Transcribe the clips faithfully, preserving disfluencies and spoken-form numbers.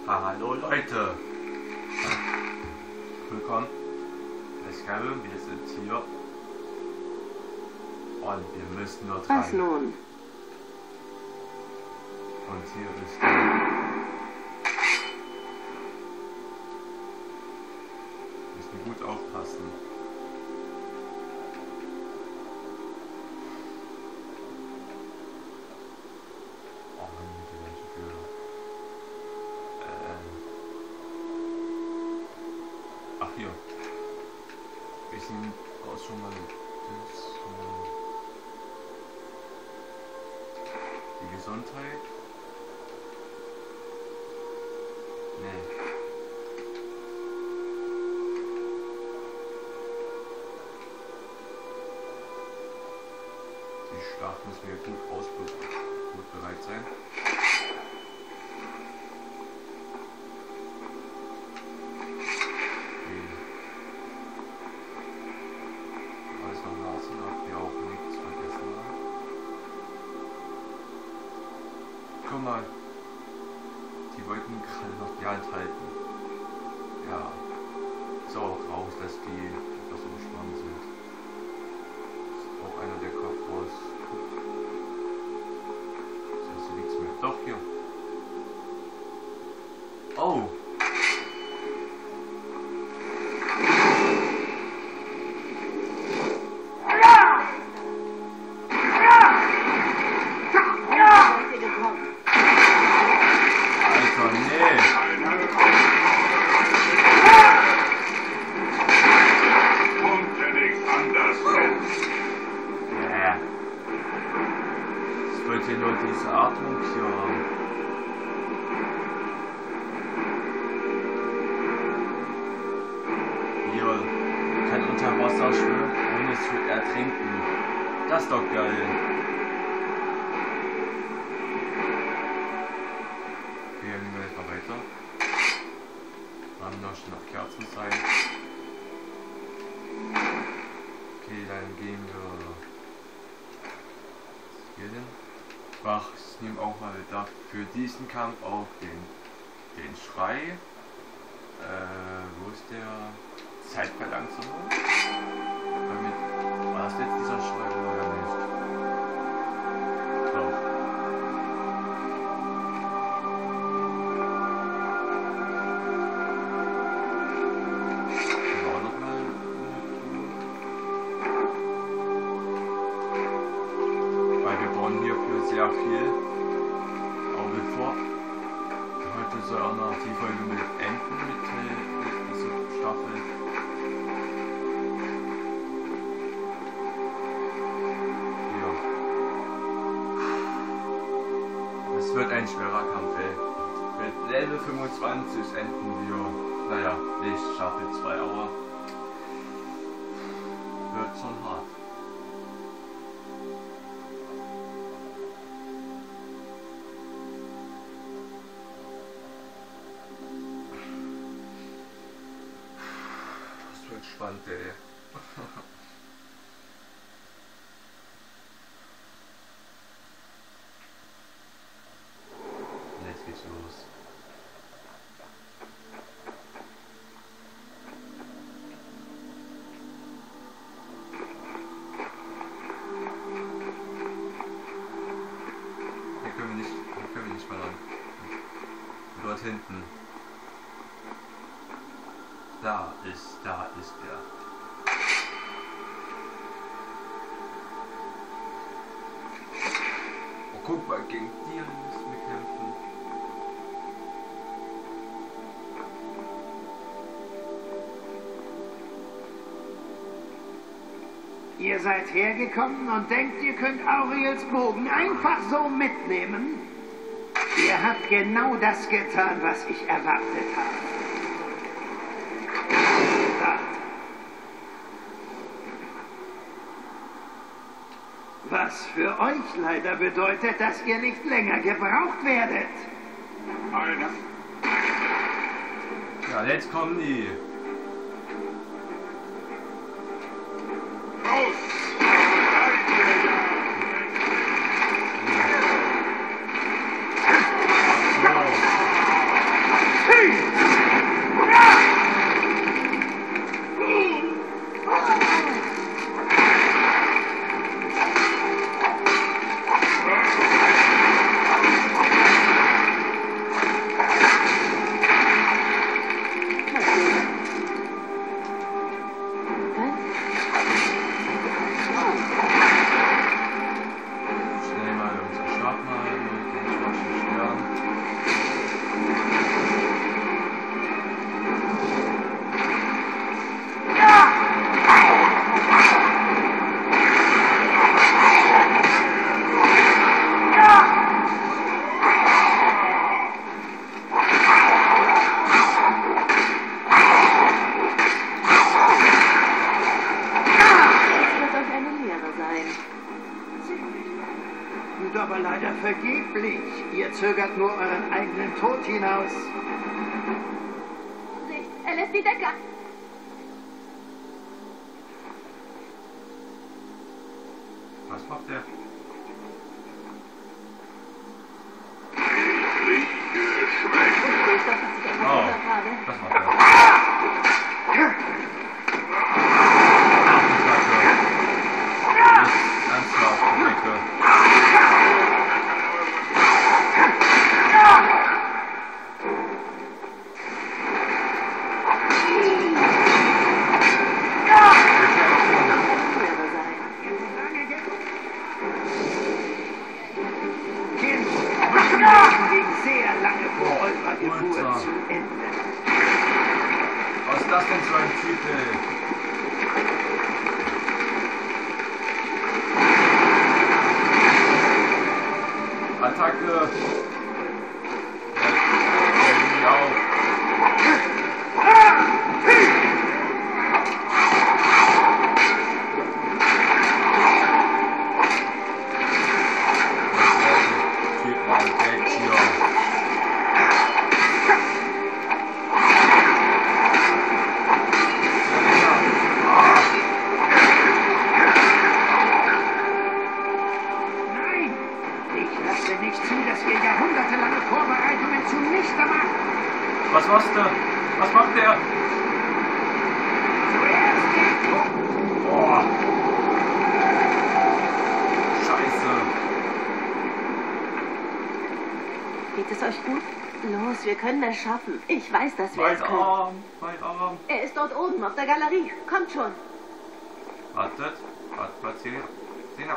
Hallo Leute! Willkommen bei Skyrim, wir sind hier und wir müssen dort rein. Was nun? Und hier ist müssen gut aufpassen. Oh Mann, die ganze Tür. Ähm. Ach hier. Wir sind auch schon mal das, äh, die Gesundheit. Nee. Die Schlacht müssen wir gut ausprobieren. Gut bereit sein. Okay. Alles noch lassen, ob wir auch nichts vergessen haben. Guck mal. Die wollten gerade noch die Hand halten. Ja. Ist auch raus, dass die etwas umspannt sind. Ist auch einer der Kopf raus. Das ist nichts mehr. Doch, hier. Oh! Hier nur diese Atmung hier haben. Hier kann unter Wasser schwimmen, ohne zu ertrinken. Das ist doch geil. Wir gehen mal weiter. Wir haben noch schon noch Kerzen sein. Okay, dann gehen wir hier hin. Ach, ich nehme auch mal da für diesen Kampf auch den, den Schrei. Äh, wo ist der Zeitverlangsamung? War das jetzt dieser Schrei oder nicht? Doch. War noch mal weil wir brauchen hierfür sehr viel. Aber bevor heute soll auch noch die Folge mit enden mit, mit dieser Staffel. Ja. Es wird ein schwerer Kampf, ey. Mit Level fünfundzwanzig enden wir. Naja, ich schaffe zwei, aber wird schon hart. Spannend, ey. Jetzt geht's los. Hier können wir nicht, hier können wir nicht mal ran. Dort hinten. Da ist, da ist er. Oh, guck mal, gegen die müssen wir kämpfen. Ihr seid hergekommen und denkt, ihr könnt Auriels Bogen einfach so mitnehmen? Ihr habt genau das getan, was ich erwartet habe. Was für euch leider bedeutet, dass ihr nicht länger gebraucht werdet. Einer. Ja, jetzt kommen die. Raus! zögert nur euren eigenen Tod hinaus. Nicht. Er lässt die Decke. Was macht der? Oh, was macht der? Was ist das denn für ein Typ, ey? Attacke! Ja, Typ war weg hier. Was machst du? Was macht der? Boah. Scheiße. Geht es euch gut? Los, wir können es schaffen. Ich weiß, dass wir Mein es können. Arm, mein Arm. Er ist dort oben auf der Galerie. Kommt schon. Wartet, wartet, wartet, Selina. Selina.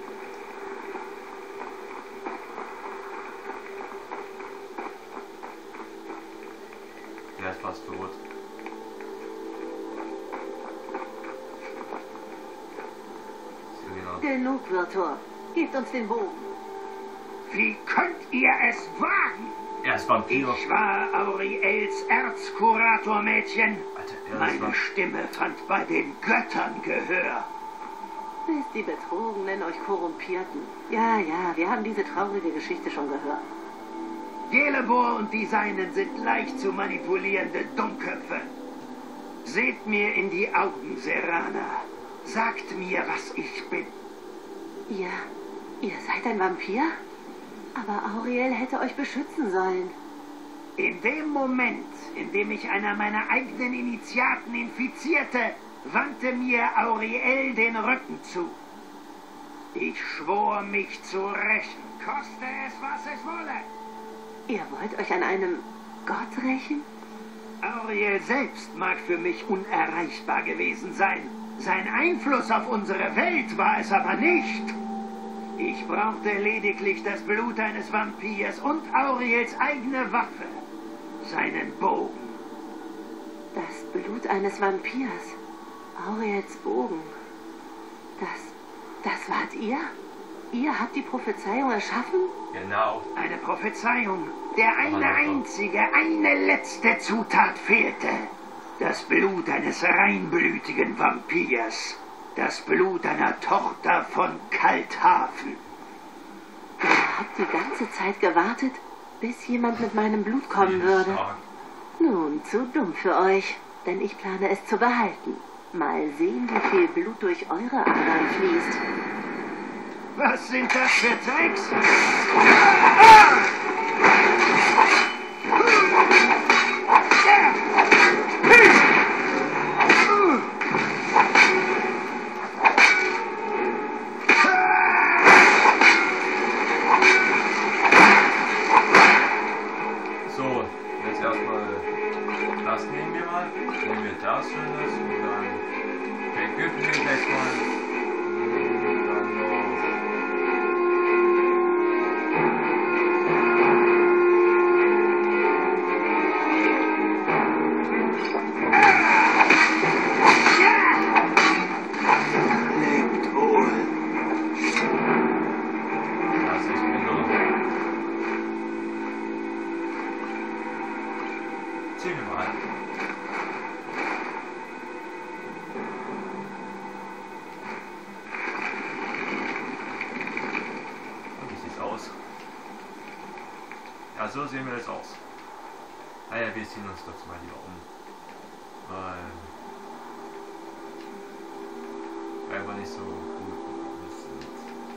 Der ist fast tot. Selina. Genug, Virtor. Gebt uns den Bogen. Wie könnt ihr es wagen? Er ist Vampir. Ich war Auriels Erzkuratormädchen. Alter, er ist Meine Vampir. Stimme fand bei den Göttern Gehör. Bis die Betrogenen euch korrumpierten. Ja, ja, wir haben diese traurige Geschichte schon gehört. Gelebor und die Seinen sind leicht zu manipulierende Dummköpfe. Seht mir in die Augen, Serana. Sagt mir, was ich bin. Ihr, ihr seid ein Vampir? Aber Auriel hätte euch beschützen sollen. In dem Moment, in dem ich einer meiner eigenen Initiaten infizierte, wandte mir Auriel den Rücken zu. Ich schwor, mich zu rächen, koste es, was es wolle. Ihr wollt euch an einem Gott rächen? Auriel selbst mag für mich unerreichbar gewesen sein. Sein Einfluss auf unsere Welt war es aber nicht. Ich brauchte lediglich das Blut eines Vampirs und Auriels eigene Waffe, seinen Bogen. Das Blut eines Vampirs. Auriels Bogen. Das, das wart ihr? Ihr habt die Prophezeiung erschaffen? Genau. Eine Prophezeiung, der eine einzige, eine letzte Zutat fehlte. Das Blut eines reinblütigen Vampirs. Das Blut einer Tochter von Kalthafen. Ihr habt die ganze Zeit gewartet, bis jemand mit meinem Blut kommen würde. Nun, zu dumm für euch, denn ich plane es zu behalten. Mal sehen, wie viel Blut durch eure Adern fließt. Was sind das für Tricks? So, jetzt erstmal das nehmen wir mal. Nehmen wir das Schönes und dann vergiften wir gleich mal. Und dann noch. Lebt wohl. Das ist genau. Ziehen wir mal. Und wie sieht's aus? sehen wir das aus. Naja, wir ziehen uns doch mal lieber um. Weil... einfach nicht so gut sind.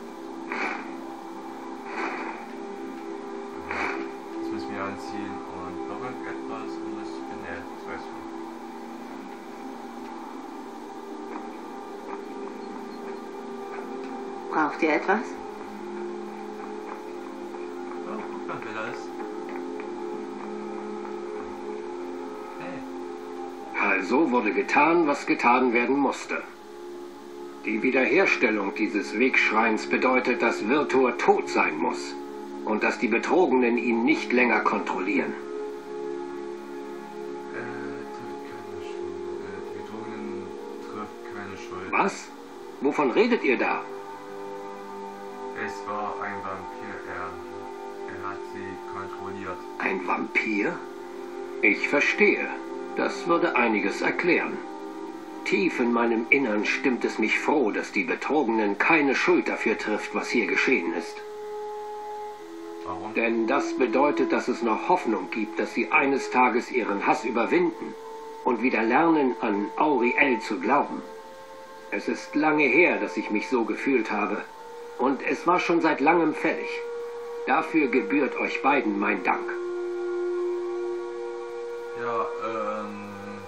Jetzt müssen wir anziehen und noch irgendetwas und ich bin ja, das weißt du. Braucht ihr etwas? Oh, guck mal, wer da ist. Hey. Also wurde getan, was getan werden musste. Die Wiederherstellung dieses Wegschreins bedeutet, dass Virtur tot sein muss und dass die Betrogenen ihn nicht länger kontrollieren. Äh, trifft keine Schuld. Äh, die Betrogenen trifft keine Schuld. Was? Wovon redet ihr da? Es war ein Vampir, er, er hat sie kontrolliert. Ein Vampir? Ich verstehe. Das würde einiges erklären. Tief in meinem Innern stimmt es mich froh, dass die Betrogenen keine Schuld dafür trifft, was hier geschehen ist. Warum? Denn das bedeutet, dass es noch Hoffnung gibt, dass sie eines Tages ihren Hass überwinden und wieder lernen, an Auriel zu glauben. Es ist lange her, dass ich mich so gefühlt habe, und es war schon seit langem fällig. Dafür gebührt euch beiden mein Dank. Ja, ähm...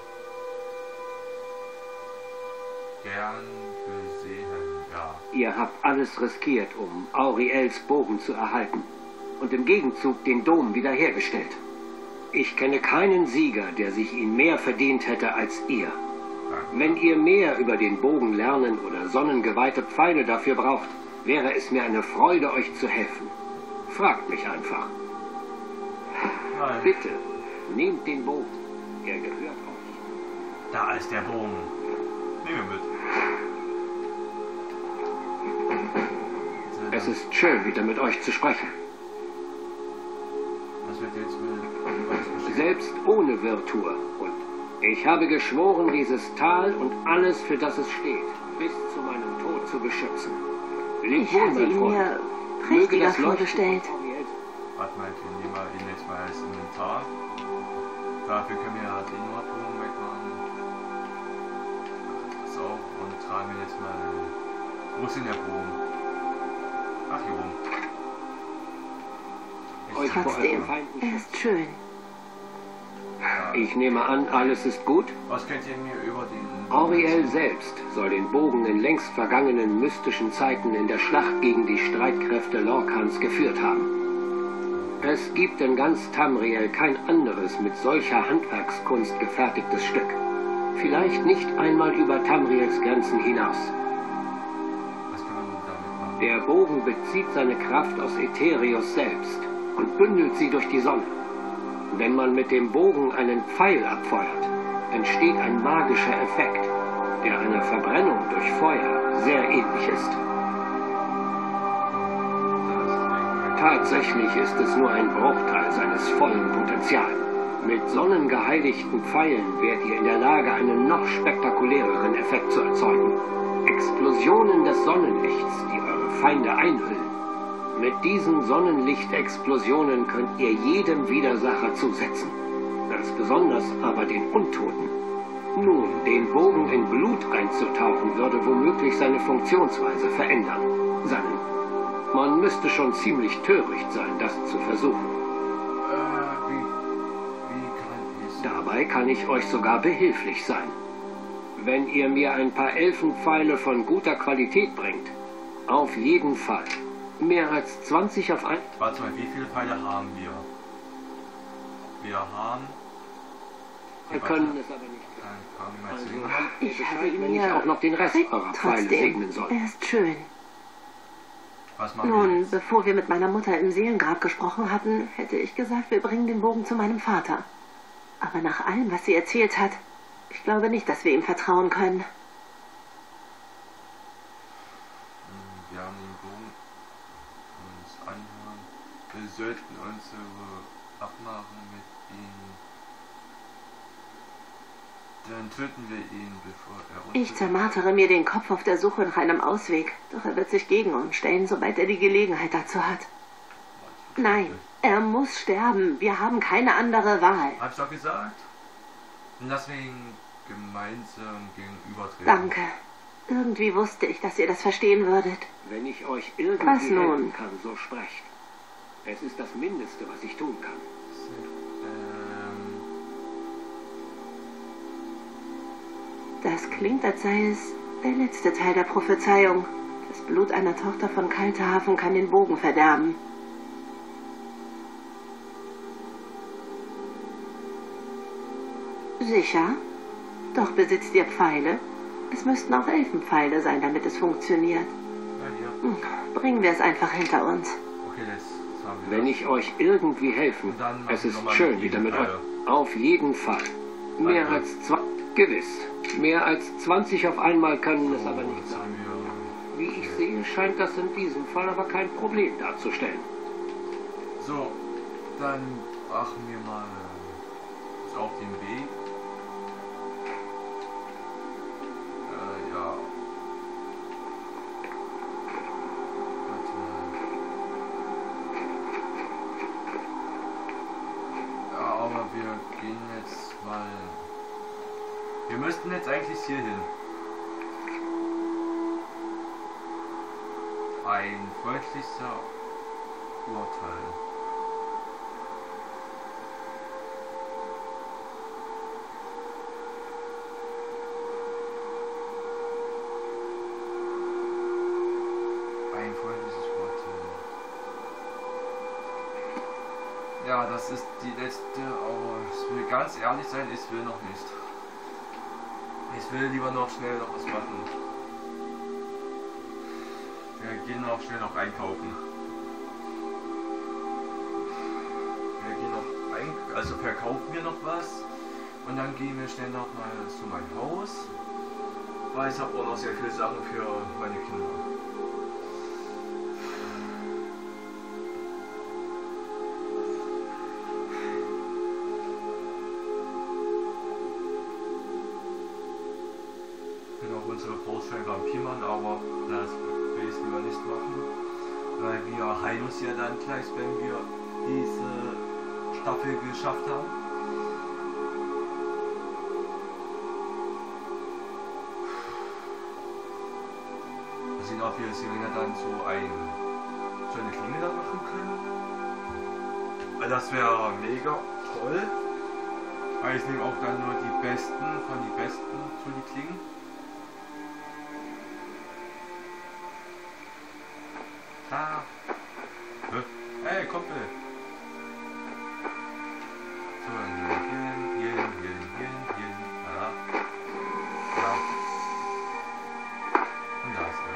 gern gesehen, ja. Ihr habt alles riskiert, um Auriels Bogen zu erhalten und im Gegenzug den Dom wiederhergestellt. Ich kenne keinen Sieger, der sich ihn mehr verdient hätte als ihr. Danke. Wenn ihr mehr über den Bogen lernen oder sonnengeweihte Pfeile dafür braucht, wäre es mir eine Freude, euch zu helfen. Fragt mich einfach. Nein. Bitte, nehmt den Bogen. Er gehört euch. Da ist der Bogen. Nehmen wir mit. Es ist schön, wieder mit euch zu sprechen. Was wird jetzt mit... Selbst ohne Virtur. Und ich habe geschworen, dieses Tal und alles, für das es steht, bis zu meinem Tod zu beschützen. Leb Ich wohl, hatte mein ihn Freund. mir Möge prächtiger das Leuchten vorgestellt. Warte mal, wir nehmen mal ihn jetzt mal als Inventar. Dafür können wir ja den Nordbogen wegmachen. So, und tragen wir jetzt mal... Wo ist denn der Bogen? Ach, hier oben. Euch vor Trotzdem, eurem Feind er ist schön. Ja. Ich nehme an, alles ist gut? Was könnt ihr mir über den... Auriel selbst soll den Bogen in längst vergangenen mystischen Zeiten in der Schlacht gegen die Streitkräfte Lorkhans geführt haben. Es gibt in ganz Tamriel kein anderes mit solcher Handwerkskunst gefertigtes Stück. Vielleicht nicht einmal über Tamriels Grenzen hinaus. Was kann man damit machen? Der Bogen bezieht seine Kraft aus Aetherius selbst und bündelt sie durch die Sonne. Wenn man mit dem Bogen einen Pfeil abfeuert, entsteht ein magischer Effekt, der einer Verbrennung durch Feuer sehr ähnlich ist. Tatsächlich ist es nur ein Bruchteil seines vollen Potenzials. Mit sonnengeheiligten Pfeilen wärt ihr in der Lage, einen noch spektakuläreren Effekt zu erzeugen. Explosionen des Sonnenlichts, die eure Feinde einhüllen. Mit diesen Sonnenlichtexplosionen könnt ihr jedem Widersacher zusetzen. Ganz besonders aber den Untoten. Nun, den Bogen in Blut einzutauchen, würde womöglich seine Funktionsweise verändern. Seinen. Man müsste schon ziemlich töricht sein, das zu versuchen. Äh, wie... Wie kann ich... Dabei kann ich euch sogar behilflich sein. Wenn ihr mir ein paar Elfenpfeile von guter Qualität bringt. Auf jeden Fall. Mehr als zwanzig auf ein... Warte mal, wie viele Pfeile haben wir? Wir haben... Wir können es aber nicht. Dann fangen wir mal Also, zu sehen. habt ihr Ich habe Bescheid, ihn wenn ich mir auch noch den Rest eurer Pfeile trotzdem. segnen soll. Er ist schön. Was machen wir Nun, jetzt? bevor wir mit meiner Mutter im Seelengrab gesprochen hatten, hätte ich gesagt, wir bringen den Bogen zu meinem Vater. Aber nach allem, was sie erzählt hat, ich glaube nicht, dass wir ihm vertrauen können. Wir haben den Bogen uns anhören. Wir sollten unsere Abmachung mit ihm. Dann töten wir ihn, bevor er uns... Ich zermartere mir den Kopf auf der Suche nach einem Ausweg, doch er wird sich gegen uns stellen, sobald er die Gelegenheit dazu hat. Nein, Er muss sterben. Wir haben keine andere Wahl. Hab ich doch gesagt? Lass wir ihn gemeinsam gegenübertreten. Danke. Irgendwie wusste ich, dass ihr das verstehen würdet. Wenn ich euch irgendwie Was nun? helfen kann, so sprecht. Es ist das Mindeste, was ich tun kann. Ähm... Das klingt, als sei es der letzte Teil der Prophezeiung. Das Blut einer Tochter von Kaltehafen kann den Bogen verderben. Sicher? Doch besitzt ihr Pfeile? Es müssten auch Elfenpfeile sein, damit es funktioniert. Ja, ja. Bringen wir es einfach hinter uns. Okay, das haben wir. Wenn ich euch irgendwie helfen, Dann es ist nochmal schön mit wieder mit euch. Pfeile. Auf jeden Fall. Mehr Danke. als zwei. Gewiss. Mehr als zwanzig auf einmal können es aber nicht das sein. haben wir. Wie ich sehe, scheint das in diesem Fall aber kein Problem darzustellen. So, dann machen wir mal so auf den Weg. Äh, ja. Warte mal. Ja, aber wir gehen jetzt mal. Wir müssten jetzt eigentlich hier hin. Ein freundlicher Urteil. Ein freundliches Urteil. Ja, das ist die letzte, aber ich will ganz ehrlich sein, ich will noch nicht. Ich will lieber noch schnell noch was machen. Wir gehen auch schnell noch einkaufen. Wir gehen noch ein, also verkaufen wir noch was und dann gehen wir schnell noch mal zu meinem Haus, weil ich habe auch noch sehr viele Sachen für meine Kinder. Ich bin auch unsere Großschein Vampirmann, aber das will ich lieber nicht machen, weil wir heilen uns ja dann gleich, wenn wir diese Staffel geschafft haben. Mal sehen, ob wir Serena dann so, ein, so eine Klinge dann machen können. Weil das wäre mega toll. Weil ich nehme auch dann nur die besten von die besten für die Klingen. Ah. Hey, Kumpel. So, hier hin, hier hin, hier hin, hier hin, hier hin. Ja. Ja. Und da ist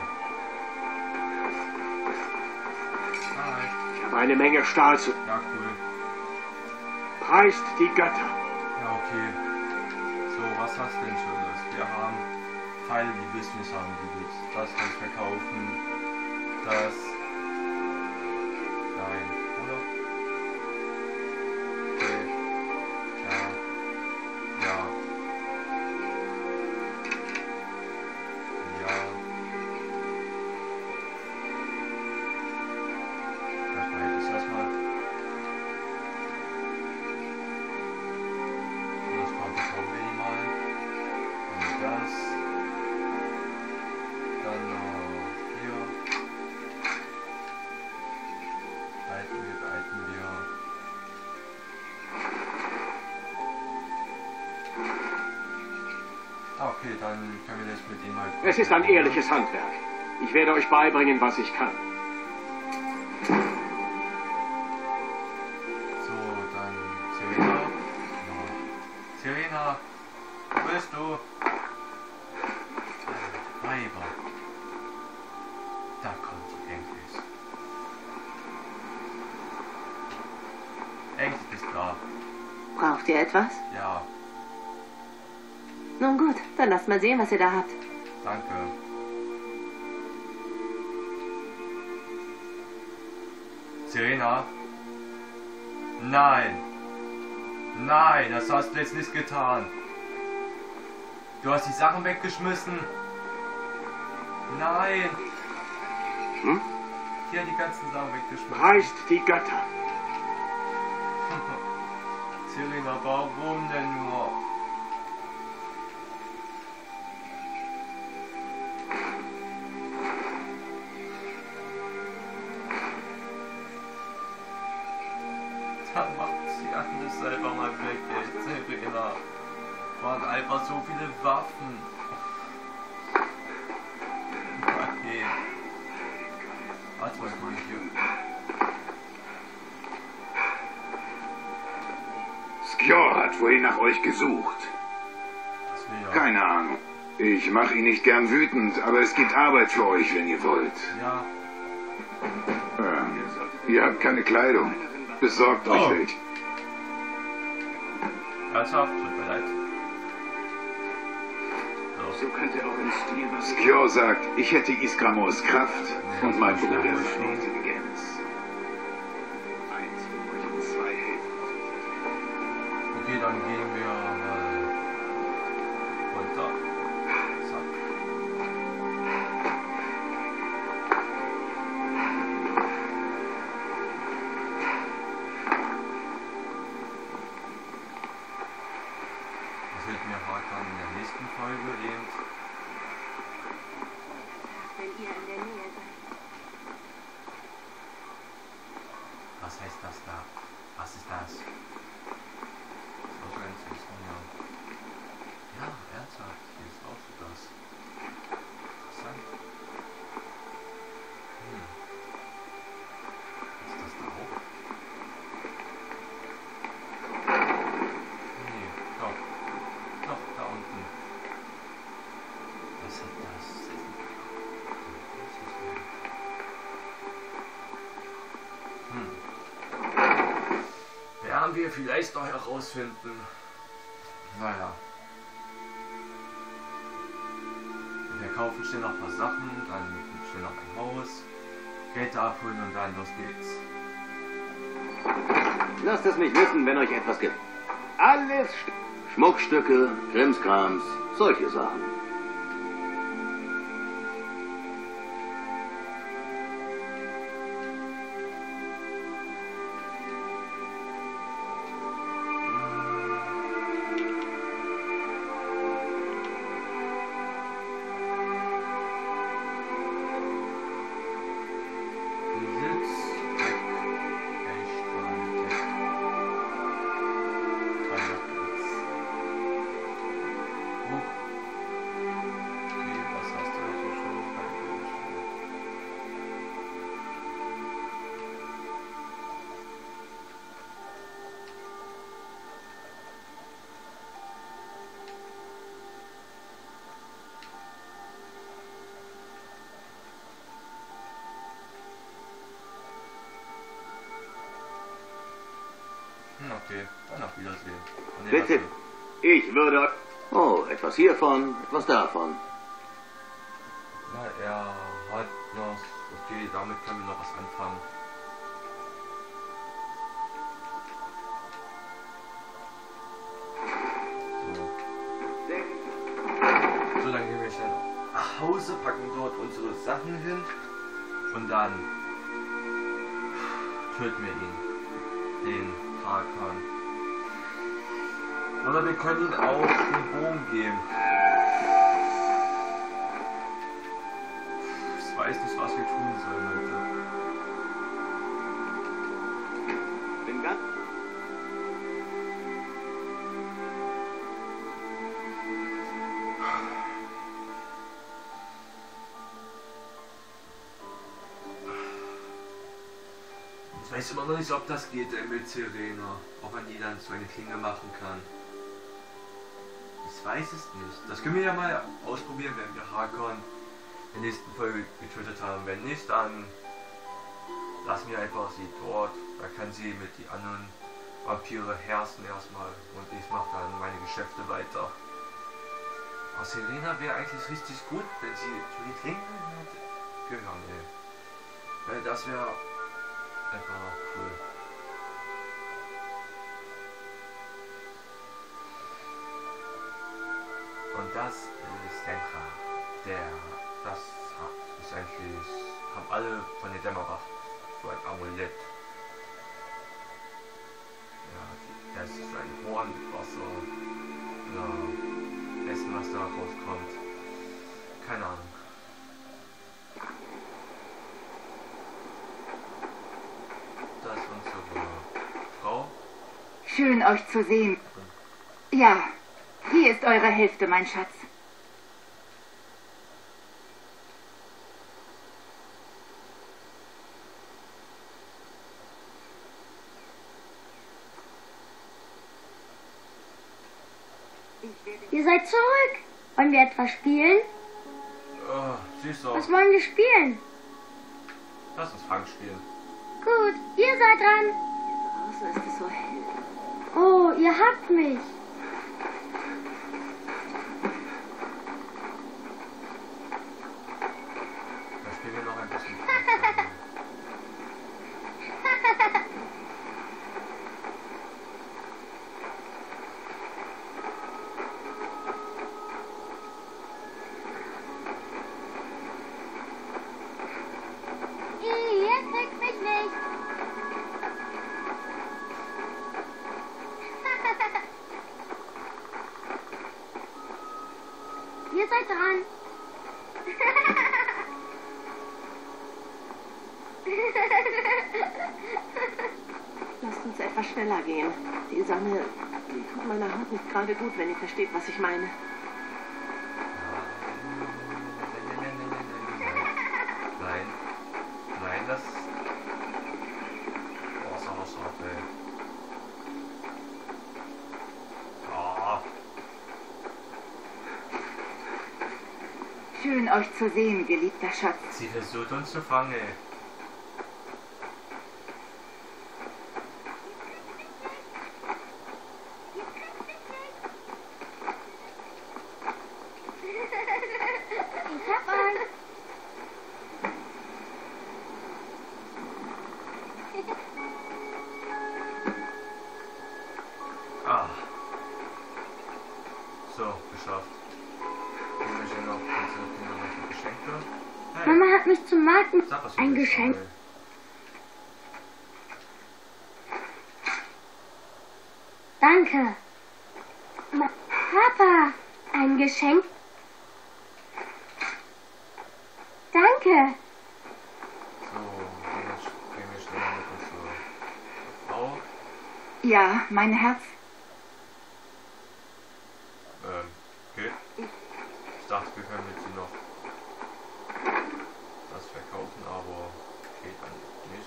er. Hi. Ich habe eine Menge Stahl zu. Ja, cool. Preist die Götter. Ja, okay. So, was hast du denn Schönes? Wir haben Pfeile, die willst du nicht haben, die gibt's. Das kann ich verkaufen. Das. Nein, oder? Okay. Ja. Ja. Ja. Das behält ich erstmal. Das kommt das auch wieder mal. Und das. Dann noch hier. Behalten wir, behalten wir. Ah, okay, dann können wir das mit ihm halt. Es ist ein ehrliches Handwerk. Ich werde euch beibringen, was ich kann. So, dann Serena. Ja. Serena, wo bist du? Weiber. Da kommt sie endlich. Endlich bist du da. Braucht ihr etwas? Ja, Nun gut, dann lasst mal sehen, was ihr da habt. danke. Serena? Nein! Nein, das hast du jetzt nicht getan. Du hast die Sachen weggeschmissen. Nein! Hm? Hier die ganzen Sachen weggeschmissen. Preist die Götter. Serena, warum denn nur? Dann macht sie alles selber mal weg, ey. Serena. Waren einfach so viele Waffen. Okay. Warte mal, guck ich hier. Skjor hat vorhin nach euch gesucht. Ja. Keine Ahnung. Ich mache ihn nicht gern wütend, aber es gibt Arbeit für euch, wenn ihr wollt. Ja. Ähm, ihr habt keine Kleidung. Besorgt euch Oh. welche. Ernsthaft, tut mir leid. So könnte auch im Stil was... Skjor sagt, ich hätte Iskramors Kraft und mein Bruder seine Intelligenz. Eins von euch und zwei helfen. Okay, dann gehen wir mal runter. Zack. Das wird mir Hakan in der nächsten Folge eben. Wenn ihr in der Nähe seid. Was heißt das da? Was ist das? So ganz wissen, ja. Ja, ernsthaft, hier ist auch so das. Interessant. Hm. Ist das da auch? Nee, doch. Doch, da unten. Was hat das? Hm. Werden wir vielleicht noch herausfinden. Naja. Wir kaufen schnell noch ein paar Sachen, dann schnell noch ein Haus, Geld abholen und dann los geht's. Lasst es mich wissen, wenn euch etwas gibt. Alles Sch Schmuckstücke, Krimskrams, solche Sachen. Besitz. Okay, dann auf Wiedersehen. Nee, Bitte. Ich würde... Oh, etwas hiervon, etwas davon. Na, er hat noch... Okay, damit können wir noch was anfangen. So. So, dann gehen wir schnell nach Hause, packen dort unsere Sachen hin und dann töten wir ihn. Den Hakan. Oder wir können ihn auch den Bogen geben. Ich weiß nicht, was wir tun sollen, Leute. Bin ganz... Ich weiß immer noch nicht, ob das geht äh, mit Serena. Ob man die dann zu einer Klinge machen kann. Ich weiß es nicht. Das können wir ja mal ausprobieren, wenn wir Hakan in der nächsten Folge getötet haben. Wenn nicht, dann lassen wir einfach sie dort. Da kann sie mit den anderen Vampire herrschen erstmal. Und ich mache dann meine Geschäfte weiter. Aber Serena wäre eigentlich richtig gut, wenn sie zu den Klingen gehören, ey. Weil das wäre einfach cool. Und das ist Sentra. Der, das ist eigentlich, haben alle von der Dämmerwacht so ein Amulett. Ja, die Das ist ein Horn mit Wasser. Oder Essen, was da rauskommt. Keine Ahnung. Das ist unsere Frau. Schön, euch zu sehen. Ja, hier ist eure Hälfte, mein Schatz. Ihr seid zurück. Wollen wir etwas spielen? Oh, süß auch. Was wollen wir spielen? Lass uns Fang spielen. Gut, ihr seid dran. Draußen ist es so hell. Oh, ihr habt mich. Da spielen wir noch ein bisschen Fang. Ihr kriegt mich nicht. Ihr seid dran. Lasst uns etwas schneller gehen. Die Sonne, die tut meiner Haut nicht gerade gut, wenn ihr versteht, was ich meine. Nein. Nein, das... Oh, ist aber scharf, ey. Oh. Schön, euch zu sehen, geliebter Schatz. Sie versucht uns zu fangen. Ich hab euch. Ah. So, geschafft. Hier möchte noch unsere Geschenke. Hey, Mama hat mich zum Marken sag, was du ein willst, Geschenk. Samuel. Danke. Ma Papa, ein Geschenk. Danke. So, jetzt gehen wir schnell mit unserer Frau. Ja, mein Herz. Ähm, geht. Ich dachte, wir können mit sie noch das verkaufen, aber geht dann nicht.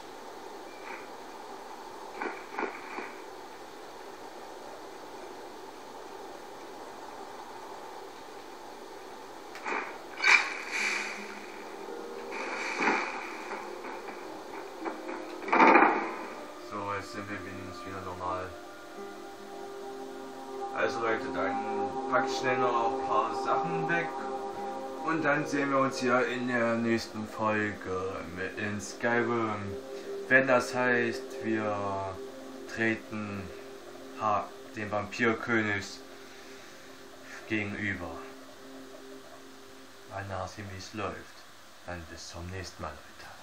So, jetzt sind wir wenigstens wieder normal. Also Leute, dann packe ich schnell noch ein paar Sachen weg und dann sehen wir uns ja in der nächsten Folge mit in Skyrim. Wenn das heißt, wir treten ha, dem Vampirkönig gegenüber. Mal nachsehen, wie es läuft. Dann bis zum nächsten Mal, Leute.